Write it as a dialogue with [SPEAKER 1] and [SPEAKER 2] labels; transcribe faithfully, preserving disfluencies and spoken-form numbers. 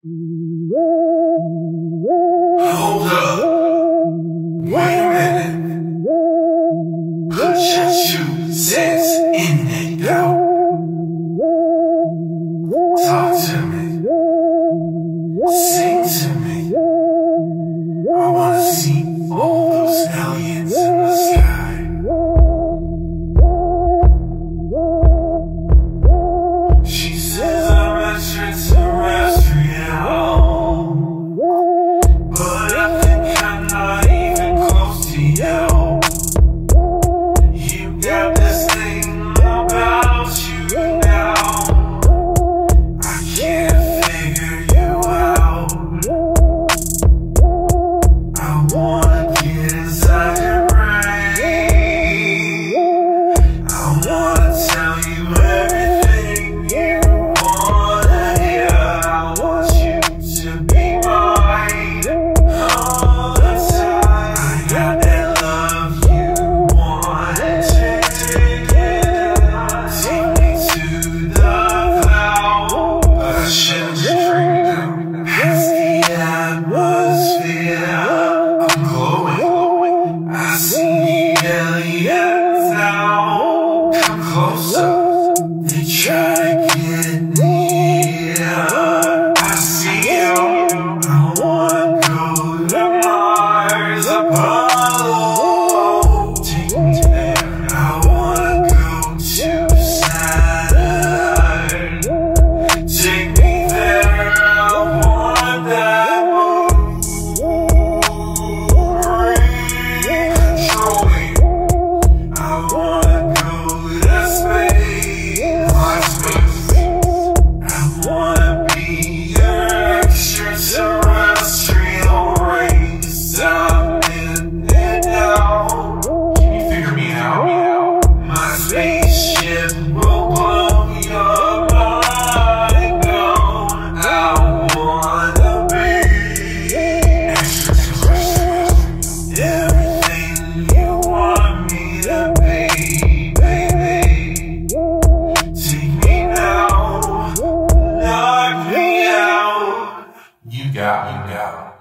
[SPEAKER 1] Hold up. Wait a minute. Put your two cents in it, yo. Talk to me. Sing to me. I wanna see all those aliens in the sky. She says I'm extraterrestrial, but I think I'm not even close to you. You got this thing about you now. I can't figure you out. I wanna get inside your brain. I wanna tell you everything you wanna hear. I want you to be mine all the time. I got that love you want. Take me to the cloud. But I shouldn't be freaking out. It's the atmosphere. I'm glowing. I see aliens now. Come closer. They try to get near. I see you. I wanna go to Mars, Apollo. Take me there. I wanna go to Saturn. Take me there. I want that moon. Control me. I wanna go to space. My space. I wanna be your extraterrestrial race. I'm in it now. Can you figure me out? My spaceship will blow your mind down. I wanna be extraterrestrial. Everything you want me to be, baby. Take me now, knock me out. You got, you got.